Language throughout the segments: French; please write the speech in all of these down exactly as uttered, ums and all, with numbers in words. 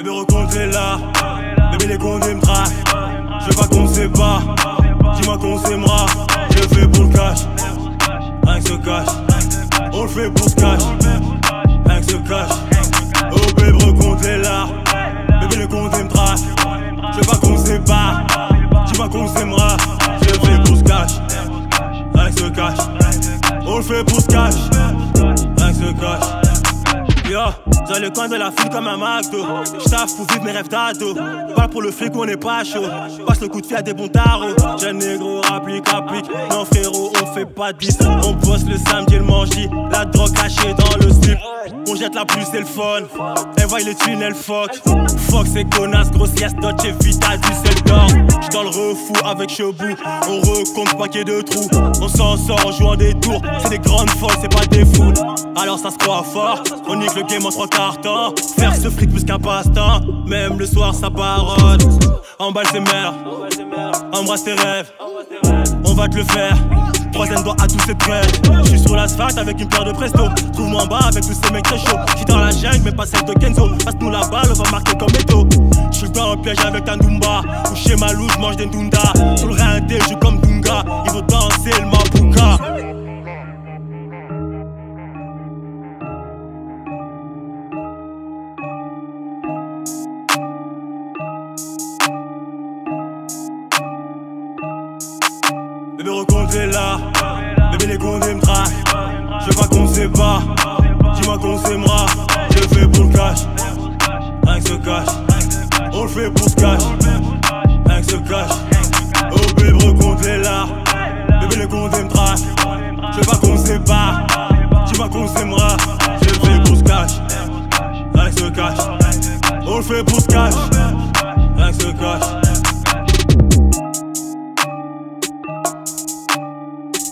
Bébé recompte est là, bébé les condés me traquent. Je veux pas qu'on sait pas, dis-moi qu'on s'aimera. Je le fais pour le cash, rien que ce cash. On le fait pour ce cash, rien que ce cash. Oh bébé recompte est là, bébé les condés me traquent. Je veux pas qu'on sait pas, dis-moi qu'on s'aimera. Je le fais pour ce cash, rien que ce cash. On le fait pour ce cash, rien que ce cash. Yo, dans le coin de la file comme un McDo. J'taffe pour vivre mes rêves d'ado. Pas pour le flic, on n'est pas chaud. Passe le coup de fil à des bons tarots. Jeune négro, applique, applique. Non frérot, on fait pas de bis. On bosse le samedi et le mangi. La drogue cachée dans le slip. On jette la pluie, c'est le fun. Elle voit les tunnels, fuck. Fuck ces connasses, grossières, Dodge et Vita du Seldor. J'suis dans le refou avec Chebou. On recompte paquet de trous. On s'en sort en jouant des tours. C'est des grandes folles, c'est pas des fous. Alors ça se croit fort. On nique le game en trois quarts temps. Faire ce fric plus qu'un passe-temps. Même le soir ça baronne. Emballe ses mères, embrasse tes rêves. On va te le faire. Troisième doigt à tous ces prêts. J'suis sur l'asphalte avec une paire de presto. Trouve-moi en bas avec tous ces mecs très chauds. J'suis dans la jungle mais pas celle de Kenzo. Passe-nous la balle, on va marquer comme Eto. J'suis dans un piège avec un Dumba. Ou chez Malou, j'mange des Ndunda. Sur le rinté, j'joue comme Dunga. Il faut danser le Mabouka. Bébé recompte est là, bébé les condés me traquent. Je veux pas qu'on sait pas, dis-moi qu'on s'aimera. Je le fais pour le cash, rien que ce cash. On le fait pour ce cash, rien que ce cash. Oh bébé recompte est là, bébé les condés me traquent. Je veux pas qu'on sait pas, dis-moi qu'on s'aimera. Je le fais pour ce cash, rien que ce cash. On le fait pour ce cash, rien que ce cash.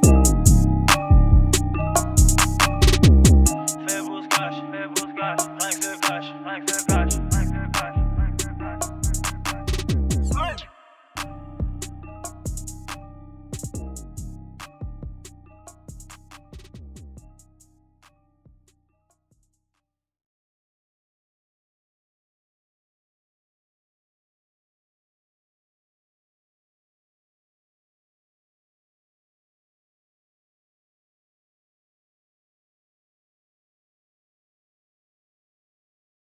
Fais vos cash, fais vos cash.